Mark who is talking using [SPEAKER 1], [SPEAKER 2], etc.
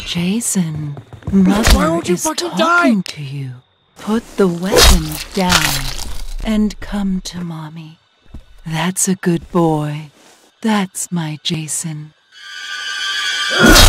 [SPEAKER 1] Jason,
[SPEAKER 2] Why
[SPEAKER 1] Mother
[SPEAKER 2] won't you
[SPEAKER 1] is
[SPEAKER 2] fucking
[SPEAKER 1] talking
[SPEAKER 2] die?
[SPEAKER 1] to you. Put the weapon down and come to Mommy. That's a good boy. That's my Jason.